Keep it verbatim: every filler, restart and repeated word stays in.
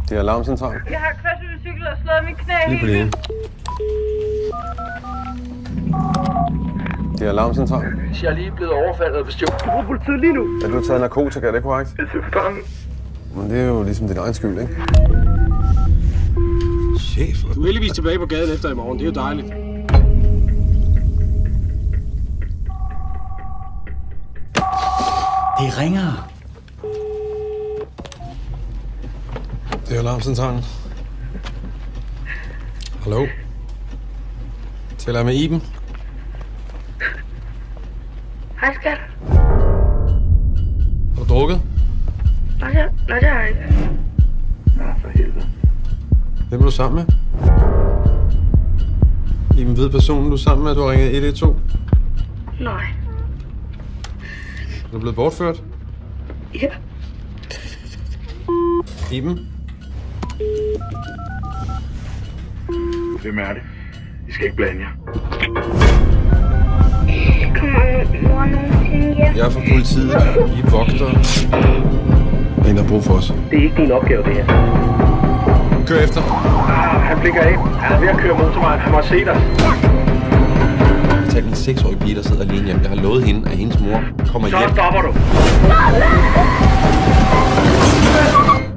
Det er alarmcentral. Jeg har kørselscyklet og slået mit knæ. Lige på linjen. Det er alarmcentral. Jeg er lige blevet overfaldet og bestjålet. Du bruger politiet lige nu. Er du taget narkotika, er det korrekt? Jeg er bange. Men det er jo ligesom din egen skyld, ikke? Chef. Du er heldigvis tilbage på gaden efter i morgen. Det er jo dejligt. Det ringer. Det er alarmcentralen. Hallo? Taler jeg med Iben? Hej, skat. Har du drukket? Nej, det, nej, det har jeg ikke. Nå, for helvede. Hvem er du sammen med? Iben ved personen, du er sammen med, at du har ringet et et to? Nej. Er du blevet bortført? Ja. Iben? Hvem er det? I skal ikke blande jer. Kommer mor nogensinde hjem? Jeg er fra politiet. I er vogtere. En, der har brug for os. Det er ikke din opgave, det her. Kør efter. Ah, han blikker af. Han er ved at køre motorvejen. Han må se dig. Jeg tager en seksårig pige, der sidder alene hjemme. Jeg har lovet hende, at hendes mor kommer Så hjem. stopper du.